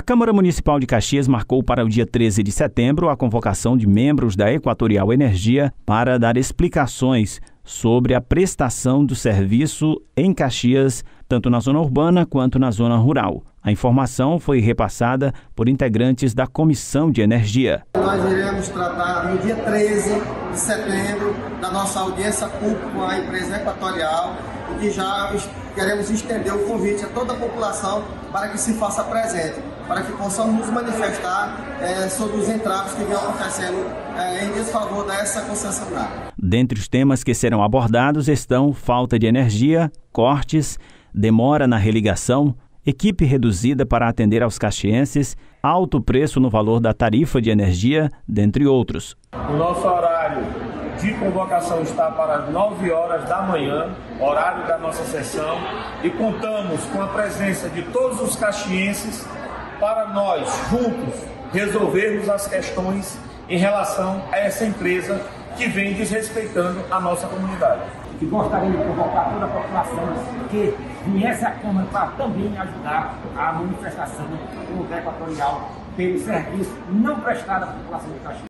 Câmara Municipal de Caxias marcou para o dia 13 de setembro a convocação de membros da Equatorial Energia para dar explicações sobre a prestação do serviço em Caxias, tanto na zona urbana quanto na zona rural. A informação foi repassada por integrantes da Comissão de Energia. Nós iremos tratar no dia 13 de setembro da nossa audiência pública com a empresa Equatorial, e que já queremos estender o convite a toda a população para que se faça presente, para que possamos nos manifestar sobre os entraves que vêm acontecendo em desfavor dessa concessionária. Dentre os temas que serão abordados estão falta de energia, cortes, demora na religação, equipe reduzida para atender aos caxienses, alto preço no valor da tarifa de energia, dentre outros. O nosso horário de convocação está para as 9 horas da manhã, horário da nossa sessão, e contamos com a presença de todos os caxienses para nós, juntos, resolvermos as questões em relação a essa empresa que vem desrespeitando a nossa comunidade. E gostaria de convocar toda a população que viesse à Câmara para também ajudar a manifestação do Equatorial pelo serviço não prestado à população de Caxias.